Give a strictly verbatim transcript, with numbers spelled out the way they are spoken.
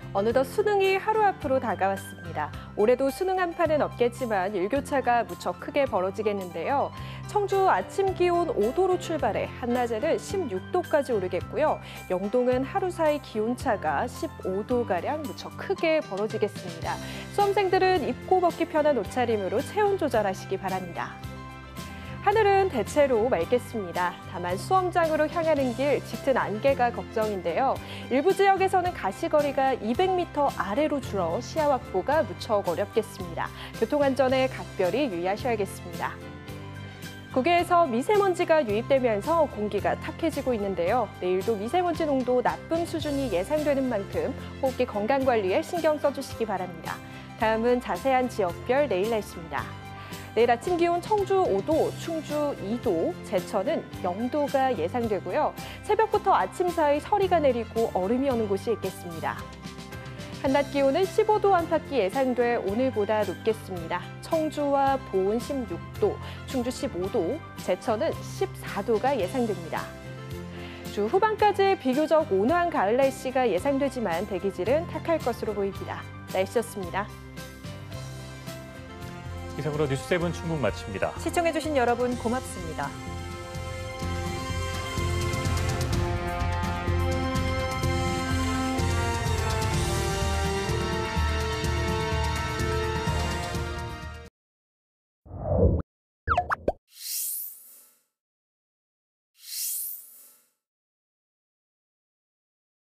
어느덧 수능이 하루 앞으로 다가왔습니다. 올해도 수능 한파는 없겠지만 일교차가 무척 크게 벌어지겠는데요. 청주 아침 기온 오 도로 출발해 한낮에는 십육 도까지 오르겠고요. 영동은 하루 사이 기온차가 십오 도가량 무척 크게 벌어지겠습니다. 수험생들은 입고 벗기 편한 옷차림으로 체온 조절하시기 바랍니다. 하늘은 대체로 맑겠습니다. 다만 수험장으로 향하는 길 짙은 안개가 걱정인데요. 일부 지역에서는 가시거리가 이백 미터 아래로 줄어 시야 확보가 무척 어렵겠습니다. 교통안전에 각별히 유의하셔야겠습니다. 국외에서 미세먼지가 유입되면서 공기가 탁해지고 있는데요. 내일도 미세먼지 농도 나쁨 수준이 예상되는 만큼 호흡기 건강관리에 신경 써주시기 바랍니다. 다음은 자세한 지역별 내일 날씨입니다. 내일 아침 기온 청주 오 도, 충주 이 도, 제천은 영 도가 예상되고요. 새벽부터 아침 사이 서리가 내리고 얼음이 오는 곳이 있겠습니다. 한낮 기온은 십오 도 안팎이 예상돼 오늘보다 높겠습니다. 청주와 보은 십육 도, 충주 십오 도, 제천은 십사 도가 예상됩니다. 주 후반까지 비교적 온화한 가을 날씨가 예상되지만 대기질은 탁할 것으로 보입니다. 날씨였습니다. 이상으로 뉴스세븐 충북 마칩니다. 시청해주신 여러분 고맙습니다.